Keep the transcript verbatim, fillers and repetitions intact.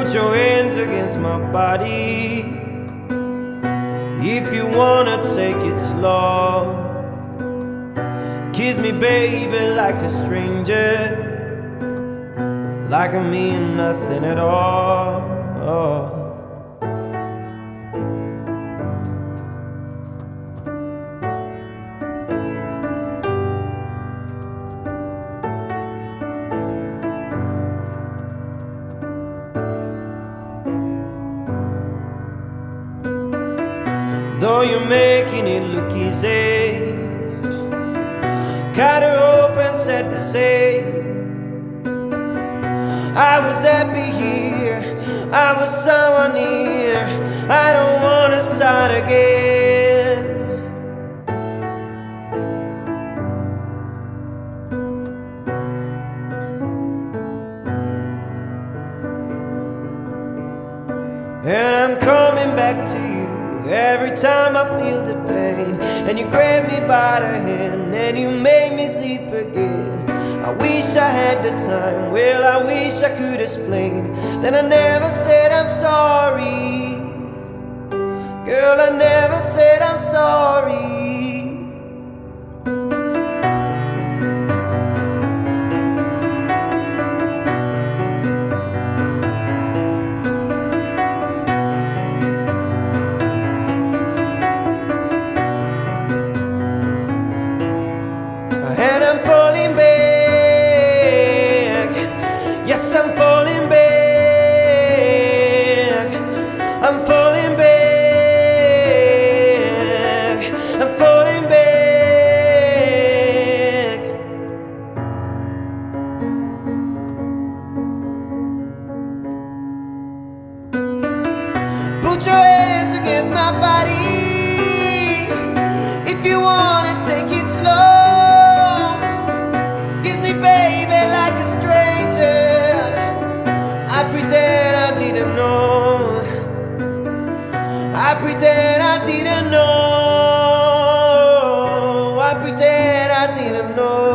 Put your hands against my body. If you wanna take it slow, kiss me baby like a stranger, like I mean nothing at all. Though you're making it look easy, cut her open, set the sail. I was happy here, I was someone near. I don't wanna start again. And I'm coming back to you every time I feel the pain, and you grab me by the hand and you make me sleep again. I wish I had the time, well I wish I could explain. Then I never said I'm sorry, girl, I never said I'm sorry. And I'm falling back, yes I'm falling back, I'm falling back, I'm falling back. Put your hands against my body. If you wanna take it slow, baby, like a stranger. I pretend I didn't know, I pretend I didn't know, I pretend I didn't know.